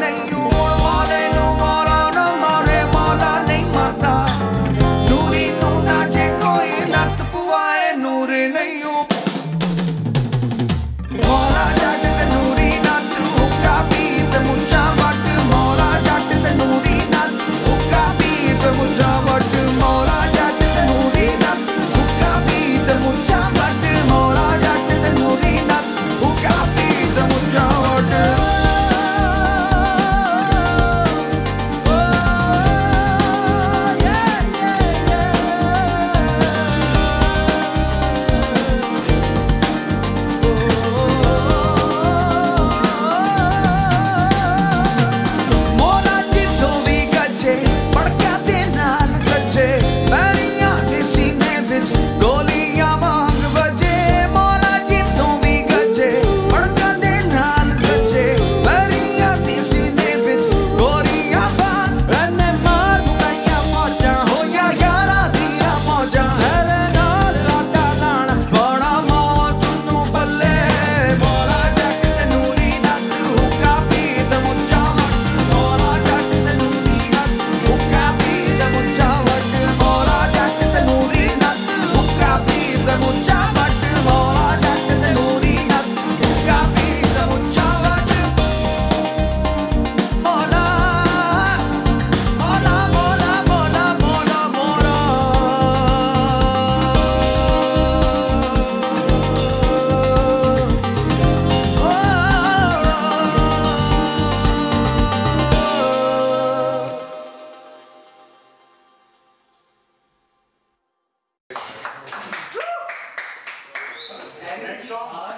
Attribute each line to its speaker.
Speaker 1: नहीं हूँ वाले नू मारा ना मारे माला नहीं मारता नूरी नू नाचे कोई नत पुआए नूरे नहीं हूँ मौला जट ते नूरी नत हुक्का पी ते मुंजा वट मौला जट ते नूरी नत हुक्का पी ते मुंजा वट मौला जट ते नूरी नत हुक्का पी ते मुंजा वट मौला जट ते नूरी नत हुक्का पी ते मुंजा वट
Speaker 2: Next song.